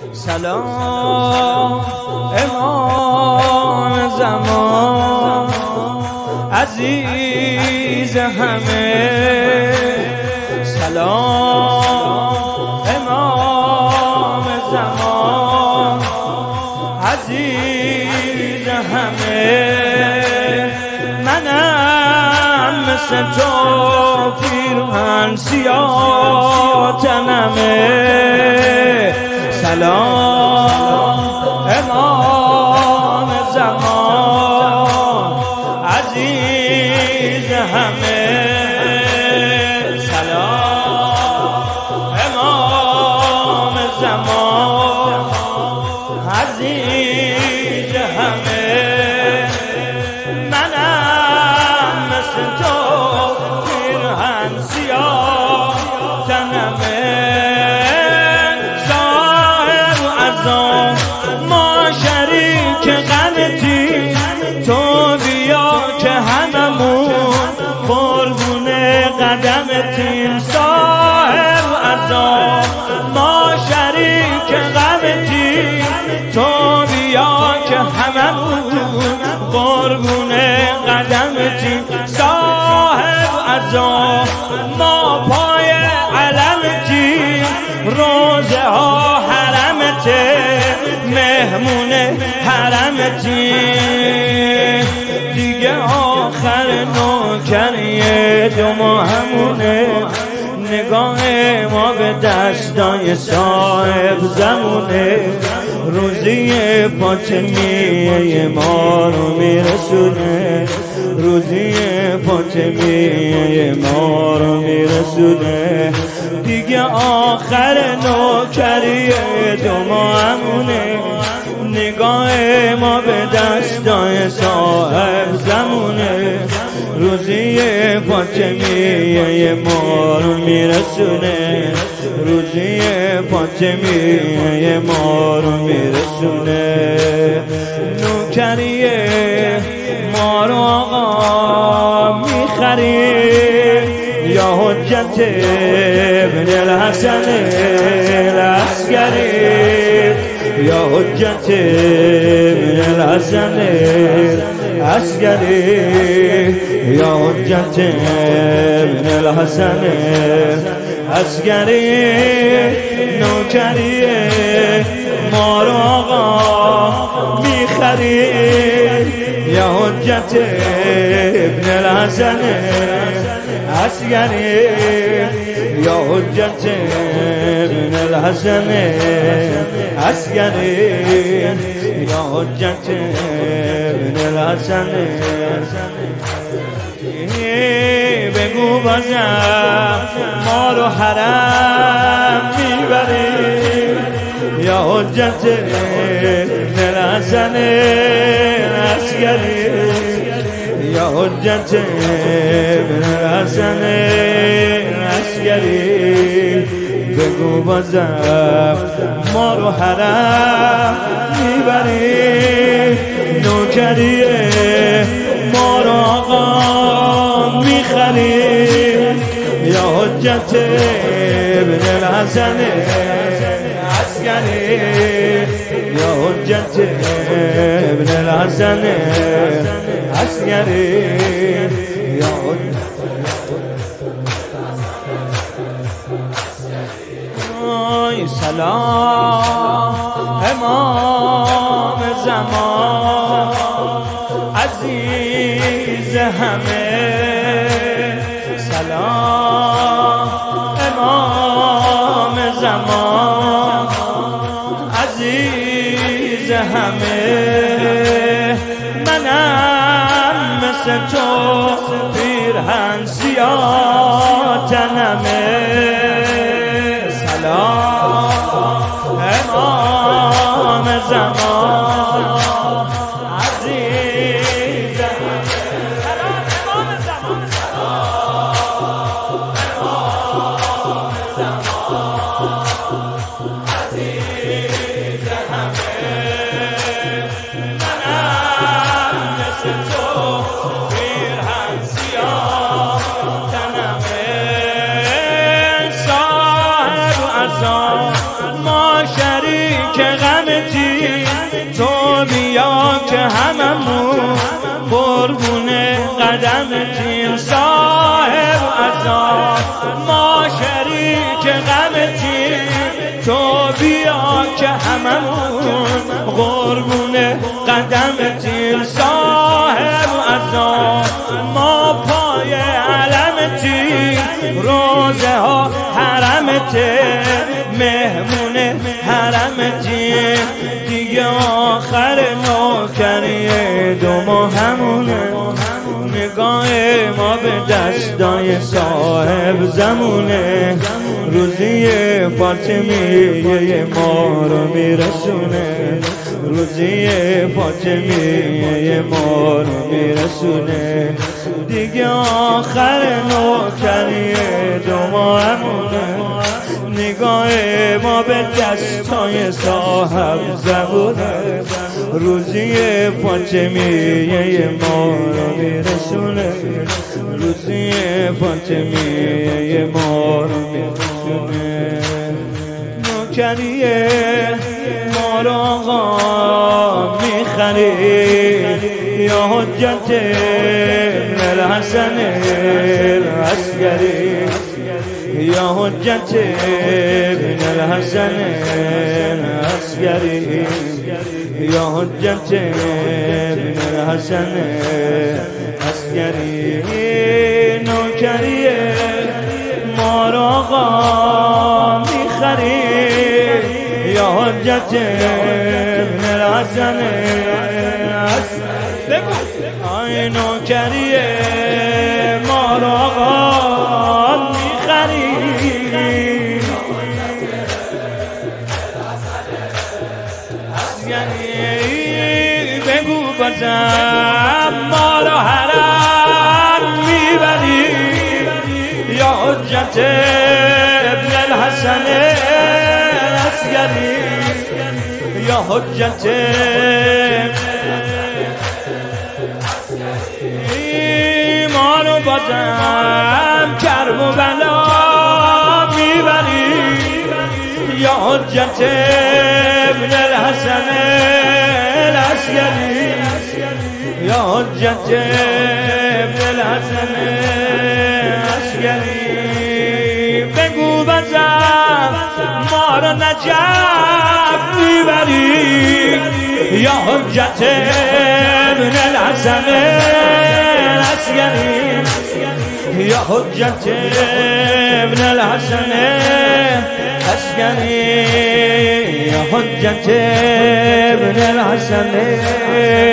سلام امام زمان عزیز همه، سلام امام زمان عزیز همه. منم مثل تو پیرهن سیاه تنمه، سلام امام زمان عزیز همه، سلام امام زمان عزیز همه. منم مثل تو پیرهن سیاه تنمه، ما شریک غمتی، تو بیا که هممون قربون قدمتیم. صاحب عزا ما شریک غمتی، تو بیا که هممون قربون قدمتیم. صاحب عزا ما پای علمتیم، روزه ها مهمون حرمتی. دیگه آخر نوکری دو ماهمونه، نگاه ما به دستای صاحب زمونه. روزی فاطمیه ما رو میرسونه، روزی فاطمیه ما رو میرسونه. دیگه آخر نوکری دو ماهمونه، نگاه ما به دستای صاحب زمونه. روزی فاطمیه ما رو میرسونه، روزی فاطمیه ما رو میرسونه. نوکریه ما رو آقا میخریم، یا حجت ابن الحسن العسکری، یا حجت ابن الحسن العسکری، یا حجت ابن الحسن العسکری. نوکریه ما رو آقا میخریم، یا حجت ابن الحسن عسکری، یا حجت ابن الحسن عسکری، یا حجت ابن الحسن. بگو بازم ما رو حرم میبریم، یا حجت ابن الحسن عسکری، یا حجت ابن الحسن عسکری. بگو بازم ما رو حرم میبری، نوکریه ما رو آقا میخری، یا حجت ابن الحسن عسکری، یا حجت ابن الحسن عسکری، یا سلام امام زمان عزیز همه، سلام امام زمان عزیز همه. منم مثل تو پیرهن سیاه تنمه، امام زمان عزیز امام زمان، امام زمان عزیز همه. منم مثل تو پیرهن سیاه تنمه، علمتی تو بیا که هممون قربون قدمتی صاحب عزا ما پای علمتی روزه ها حرمته مهمون حرمتی دیگه آخر نوکری دو ما همونه نگاه ما به دستای صاحب زمونه روزی فاطمیه ما رو میرسونه روزی فاطمیه ما رو میرسونه دیگه آخر نوکری دو ما همونه نگاه ما به دستای صاحب زبونه روزی فاطمیه ما رو میرسونه روزی فاطمیه ما رو میرسونه نوکریه ما رو آقا میخرید یا حجت الحسن العسکری یا حجت ابن الحسن العسکری یا حجت ابن الحسن العسکری نوکری ما را آقا میخرید یا حجت ابن الحسن العسکری آی نوکری ما را آقا میخرید بگو بازم ما را حرم میبری یا حجت ابن الحسن العسکری یا حجت ما رو بازم کرب و بلا میبری یا حجت ابن الحسن العسکری یا حجت ابن الحسن العسکری بگو بازم ما را نجف میبری یا حجت ابن الحسن العسکری یا حجت ابن الحسن العسکری یا حجت ابن الحسن